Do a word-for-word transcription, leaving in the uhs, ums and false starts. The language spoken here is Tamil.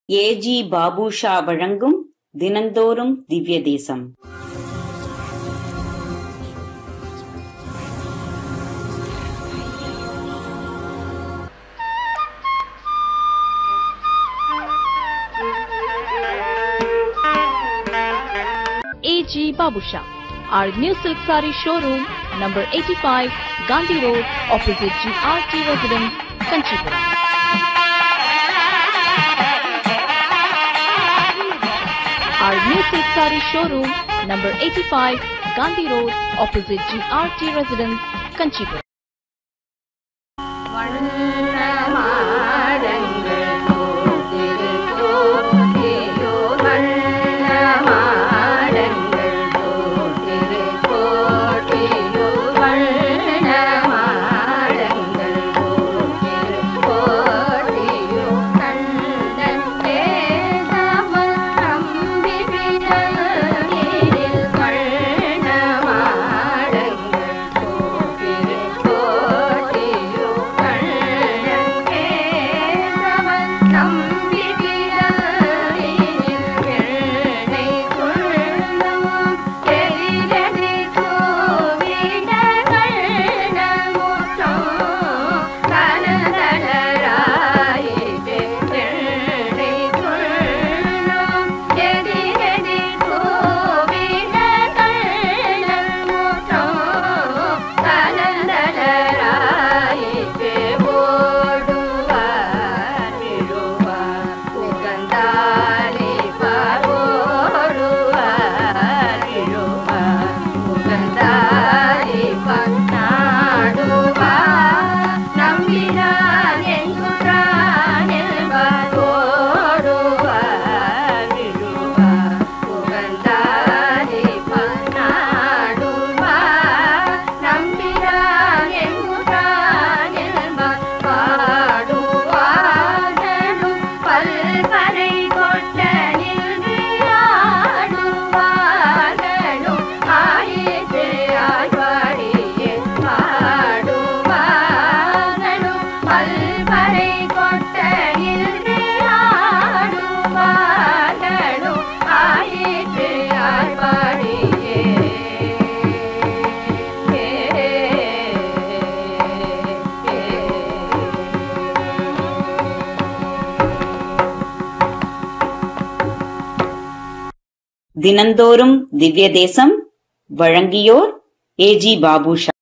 ஏ.ஜி. பாபுஷா வழங்கும் தினந்தோறும் திவ்ய தேசம். ஏ.ஜி. Babusha, our new silk saree showroom, number eighty-five, Gandhi Road, opposite G R T Residence, Kanchipuram. Our new silk saree showroom, number eighty-five, Gandhi Road, opposite G R T Residence, Kanchipuram. தினந்தோறும் திவ்ய தேசம் வழங்கியோர் ஏ.ஜி. பாபுஷா.